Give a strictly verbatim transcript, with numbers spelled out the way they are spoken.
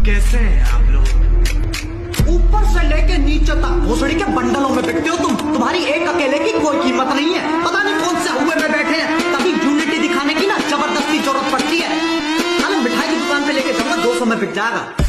कैसे हैं आप लोग? ऊपर से लेके नीचे तक भोसड़ी के बंडलों में बिकते हो तुम। तुम्हारी एक अकेले की कोई कीमत नहीं है। पता नहीं कौन से हुए में बैठे हैं, तभी यूनिटी दिखाने की ना जबरदस्ती जरूरत पड़ती है। मिठाई की दुकान पे लेके जाऊंगा, दो सौ में बिक जाएगा।